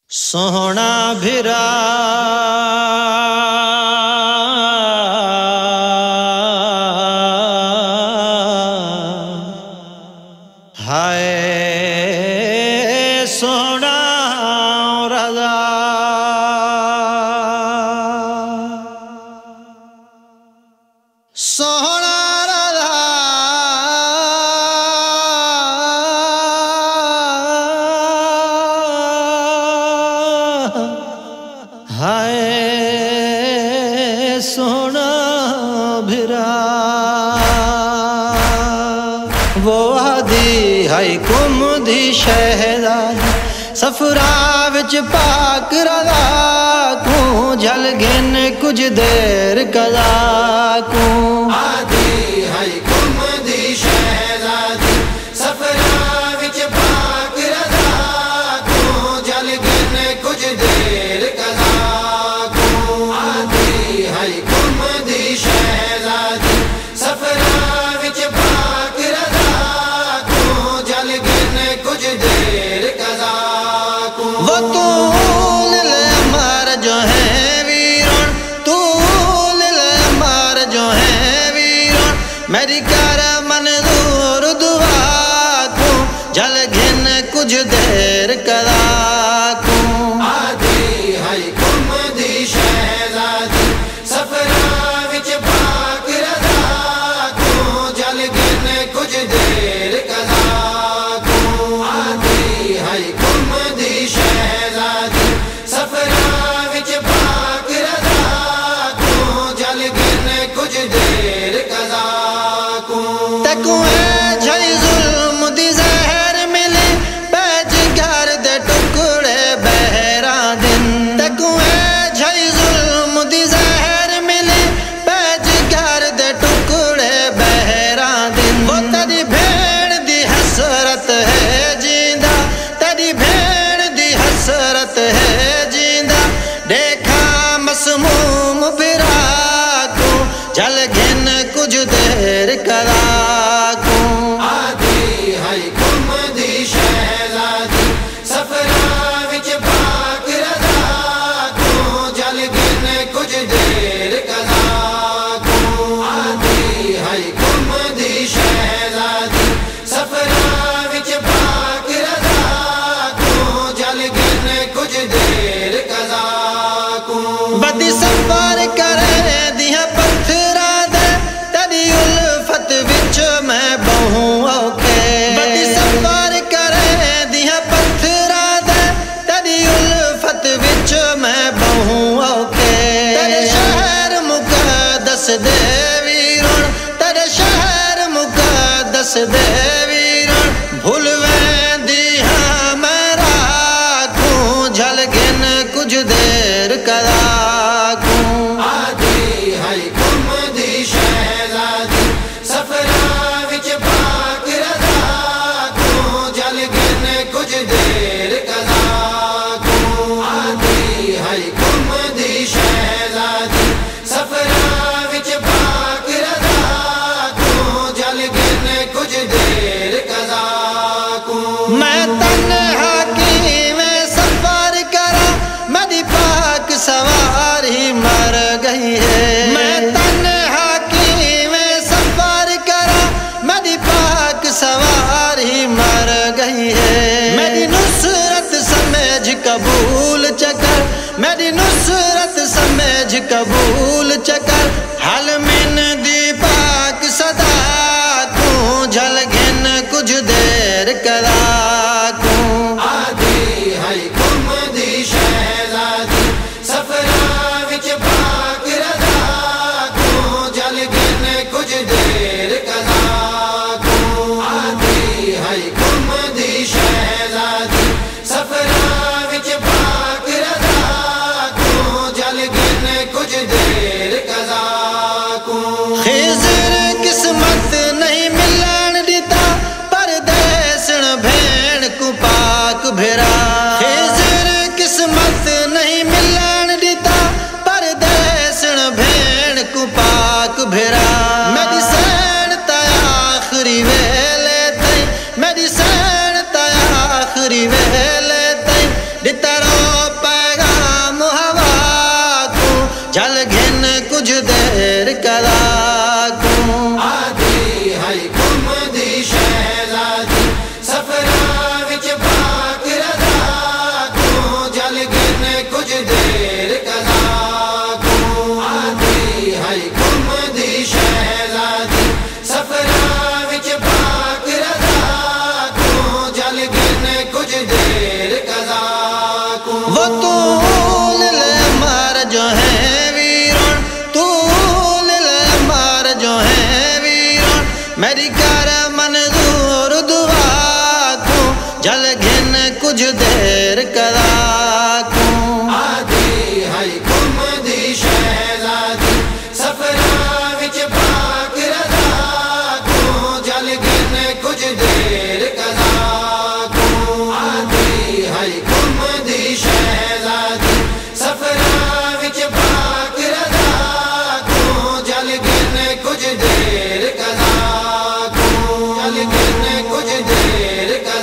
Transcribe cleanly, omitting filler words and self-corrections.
سونا بھرا ہائے سونا رضا سونا رضا ہائے سونا بھرا وہ آدھی ہائی کم دی شہزادی سفرا وچ پاک رضا کو جل گن کچھ دیر قضا کو آدھی ہائی کم دی شہزادی سفرا وچ پاک رضا کو جل گن کچھ دیر قضا کو آدھی ہائی کم دی شہزادی سفرا وچ پاک رضا کو جل گن کچھ دیر قضا کو وہ طول العمر جو ہے ویرون طول العمر جو ہے ویرون میری کر منظور دعا کو جل گھن کچھ دیر قضا کو آدھی ہائی کم دی شہزادی سفرا وچ پاک رضا کو جل گن کچھ دیر قضا کو آدھی ہائی کم دی شہزادی سفرا وچ پاک رضا کو جل گن کچھ دیر قضا کو تکو ہے جھائی ظلم دی زہر ملے پیج گھر دے ٹکڑے بہرا دن تکو ہے جھائی ظلم دی زہر ملے پیج گھر دے ٹکڑے بہرا دن وہ تیری بھیڑ دی حسرت ہے جیندہ تیری بھیڑ دی حسرت ہے جیندہ دیکھا مسموم بھرا کو جل گھن کچھ دیر قضا کو آدھی ہائی کم دی شہزادی سفرا وچ پاک رضا کو جل گن کچھ دیر قضا کو آدھی ہائی کم دی شہزادی سفرا وچ پاک رضا کو جل گن کچھ دیر قضا کو بدی سفر کرے دیا پتھرا دے تیری الفت وچ میں بہوں اوکے بدی سفر کرے دیا پتھرا دے تیری الفت وچ میں بہوں اوکے تیرے شہر مقدس دے ویرون تیرے شہر مقدس دے ویرون بھول ویندی ہاں میں راکھوں جل گن کچھ دیر قضا کو آدھی ہائی کم دی شہزادی سفرا وچ پاک رضا کو جل گن کچھ دیر قضا کو آدھی ہائی کم دی شہزادی سفرا وچ پاک رضا کو جل گن کچھ دیر قضا کو میں تنہا کی میں سفر کرا میری پاک سواری مر گئی ہے میں تنہا کی میں سفر کرا میری پاک سواری مر گئی ہے میری نصرت سمجھ قبول چکر میری نصرت سمجھ قبول چکر حل من دی پاک صدا کو جل گھن کچھ دیر قضا کو آدھی ہائی کم دی شہزادی سفرا وچ پاک رضا کو جل گن کچھ دیر قضا کو آدھی ہائی کم دی شہزادی سفرا وچ پاک رضا کو جل گن کچھ دیر قضا کو خضر قسمت نہیں ملن دیتا پردیسن بھین کو پاک بھرا خضر قسمت نہیں ملن دیتا پردیسن بھین کو پاک بھرا میری سین تا آخری ویلے تائیں میری سین تا آخری ویلے تائیں دیتا رو دیر قضا کو وہ طول العمر جو ہے ویران، طول العمر جو ہے ویران، میری کر منظور دعا کو جل گھن کچھ دیر قضا کو آدھی ہے کم دی شہزادی سفرا وچ پاک رضا کو جل گن کچھ دیر قضا کو آدھی ہے کم دی شہزادی سفرا وچ پاک رضا کو جل گن کچھ دیر قضا کو جل گن کچھ دیر قضا